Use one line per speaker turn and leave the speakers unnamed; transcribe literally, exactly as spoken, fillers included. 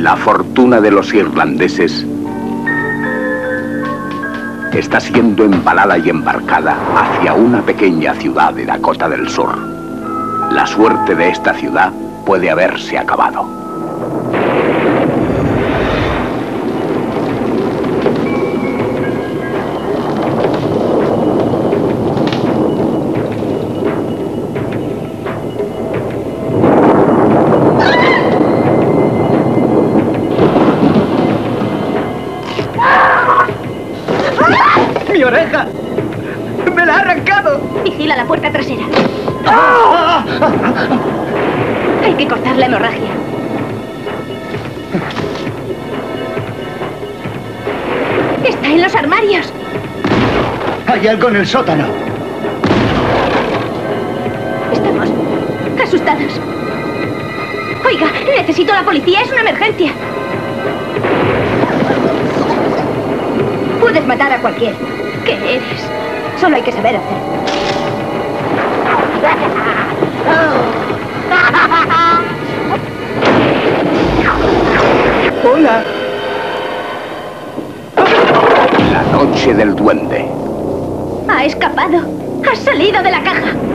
La fortuna de los irlandeses está siendo embalada y embarcada hacia una pequeña ciudad de Dakota del Sur. La suerte de esta ciudad puede haberse acabado.
¡Mi oreja! ¡Me la ha arrancado!
Vigila la puerta trasera.
¡Ah!
Hay que cortar la hemorragia. Está en los armarios.
Hay algo en el sótano.
Estamos asustados. Oiga, necesito a la policía. Es una emergencia. Puedes matar a cualquiera. ¿Qué eres? Solo hay que saber hacer.
¡Hola!
La noche del duende.
Ha escapado. Ha salido de la caja.